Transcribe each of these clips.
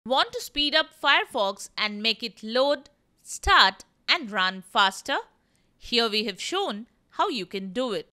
Want to speed up Firefox and make it load, start and run faster? Here we have shown how you can do it.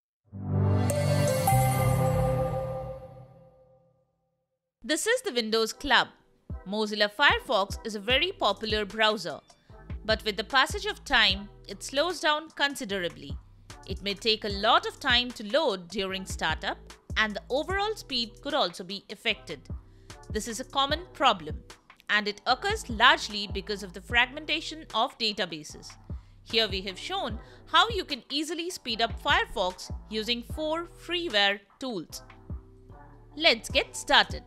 This is the Windows Club. Mozilla Firefox is a very popular browser, but with the passage of time, it slows down considerably. It may take a lot of time to load during startup, and the overall speed could also be affected. This is a common problem, and it occurs largely because of the fragmentation of databases. Here we have shown how you can easily speed up Firefox using 4 freeware tools. Let's get started.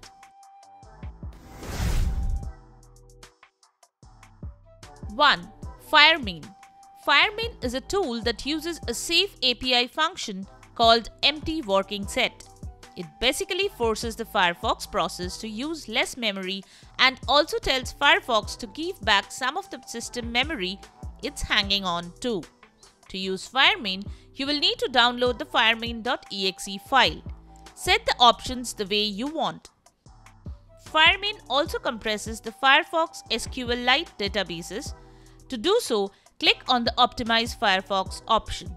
One, Firemin. Firemin is a tool that uses a safe API function called empty working set. It basically forces the Firefox process to use less memory and also tells Firefox to give back some of the system memory it's hanging on to. To use Firemin, you will need to download the firemin.exe file. Set the options the way you want. Firemin also compresses the Firefox SQLite databases. To do so, click on the Optimize Firefox option.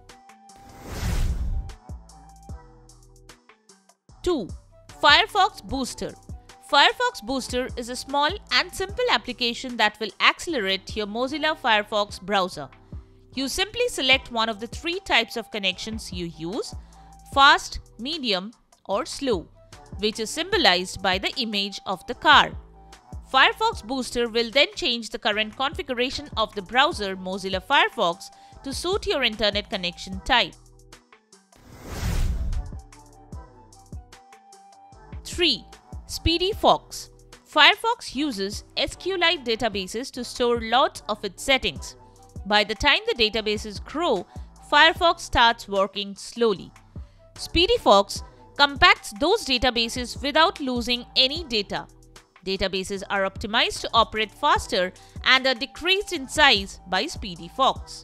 2. Firefox Booster. Firefox Booster is a small and simple application that will accelerate your Mozilla Firefox browser. You simply select one of the 3 types of connections you use: fast, medium, or slow, which is symbolized by the image of the car. Firefox Booster will then change the current configuration of the browser Mozilla Firefox to suit your internet connection type. 3. SpeedyFox. Firefox uses SQLite databases to store lots of its settings. By the time the databases grow, Firefox starts working slowly. SpeedyFox compacts those databases without losing any data. Databases are optimized to operate faster and are decreased in size by SpeedyFox.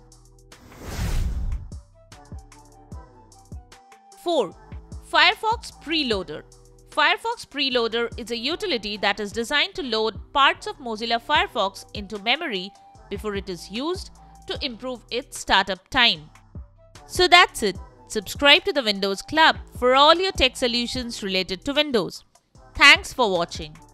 4. Firefox Preloader. Firefox Preloader is a utility that is designed to load parts of Mozilla Firefox into memory before it is used to improve its startup time. So that's it. Subscribe to the Windows Club for all your tech solutions related to Windows. Thanks for watching.